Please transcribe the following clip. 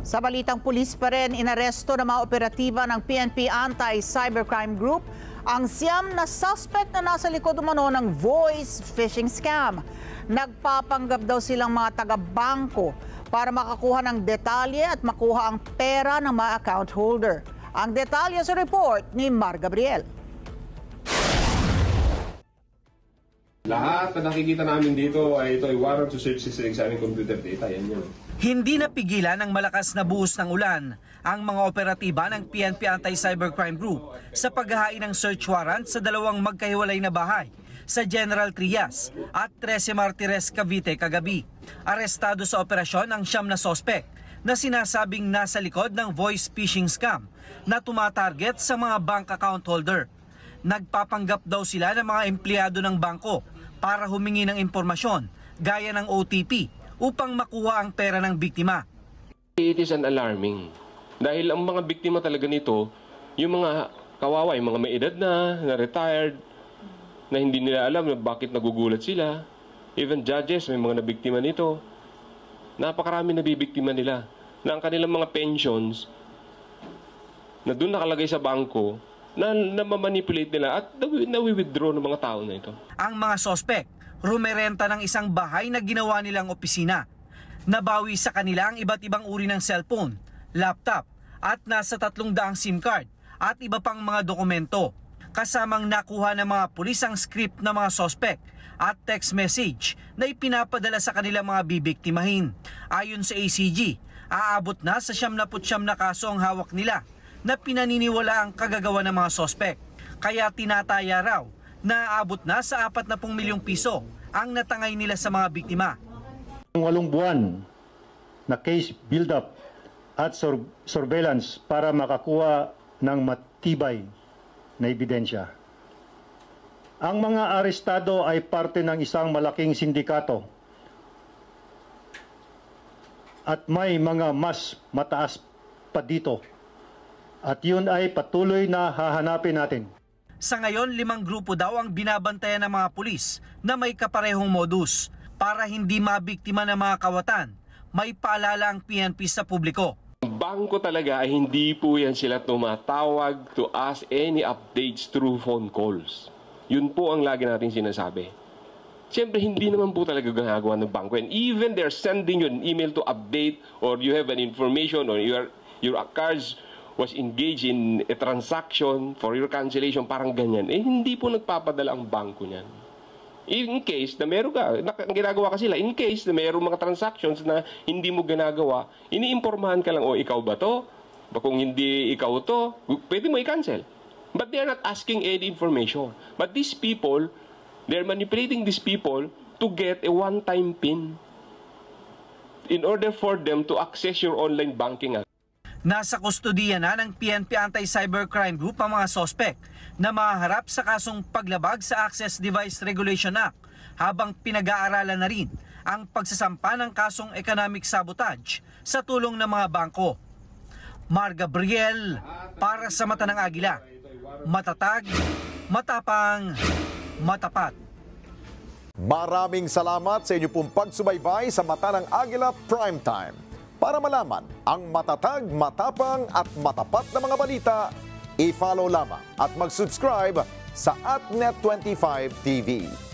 Sa balitang pulis pa rin, inaresto ng mga operatiba ng PNP Anti-Cybercrime Group ang siyam na suspect na nasa likod umano ng voice phishing scam. Nagpapanggap daw silang mga taga-bangko para makakuha ng detalye at makuha ang pera ng mga account holder. Ang detalye sa report ni Mar Gabriel. Lahat na nakikita namin dito ay ito ay warrant to search sa examine computer data. Yan yun. Hindi napigilan ng malakas na buhos ng ulan ang mga operatiba ng PNP Anti-Cybercrime Group sa paghahain ng search warrant sa dalawang magkahiwalay na bahay sa General Trias at 13 Martires, Cavite kagabi. Arestado sa operasyon ang siyam na sospek na sinasabing nasa likod ng voice phishing scam na tumatarget sa mga bank account holder. Nagpapanggap daw sila ng mga empleyado ng bangko para humingi ng impormasyon gaya ng OTP upang makuha ang pera ng biktima. It is an alarming. Dahil ang mga biktima talaga nito, yung mga kawawa, yung mga may edad na retired, na hindi nila alam na bakit nagugulat sila. Even judges, may mga nabiktima nito. Napakarami nabibiktima nila na ang kanilang mga pensions na doon nakalagay sa bangko, na mamanipulate nila at na-withdraw ng mga tao na ito. Ang mga sospek, rumerenta ng isang bahay na ginawa nilang opisina. Nabawi sa kanila ang iba't ibang uri ng cellphone, laptop at nasa 300 SIM card at iba pang mga dokumento. Kasamang nakuha ng mga pulis ang script ng mga sospek at text message na ipinapadala sa kanilang mga bibiktimahin. Ayon sa ACG, aabot na sa 79 na kaso ang hawak nila na pinaniniwala ang kagagawa ng mga sospek. Kaya tinataya raw na aabot na sa 40 milyong piso ang natangay nila sa mga biktima. 8 buwan na case build-up at surveillance para makakuha ng matibay na ebidensya. Ang mga arestado ay parte ng isang malaking sindikato at may mga mas mataas pa dito. At yun ay patuloy na hahanapin natin. Sa ngayon, 5 grupo daw ang binabantayan ng mga pulis na may kaparehong modus. Para hindi mabiktima ng mga kawatan, may paalala ang PNP sa publiko. Ang bangko talaga ay hindi po yan sila tumatawag to ask any updates through phone calls. Yun po ang lagi natin sinasabi. Siyempre, hindi naman po talaga ginagawa ng bangko. And even they're sending you an email to update or you have an information or your cards was engaged in a transaction for your cancellation, parang ganyan. Eh, hindi po nagpapadala ang bangko niyan. In case na meron ka, ginagawa ka sila, in case na meron mga transactions na hindi mo ginagawa, iniimpormahan ka lang, o ikaw ba to? Kung hindi ikaw to, pwede mo i-cancel. But they're not asking any information. But these people, they're manipulating these people to get a one-time PIN in order for them to access your online banking. Nasa kustodiya na ng PNP Anti-Cybercrime Group ang mga sospek na maharap sa kasong paglabag sa Access Device Regulation Act habang pinag-aaralan na rin ang pagsasampa ng kasong economic sabotage sa tulong ng mga bangko. Mar Gabriel para sa Mata ng Agila. Matatag, matapang, matapat. Maraming salamat sa inyo pong pagsubaybay sa Mata ng Agila Primetime. Para malaman ang matatag, matapang at matapat na mga balita, i-follow lamang at mag-subscribe sa @Net25 TV.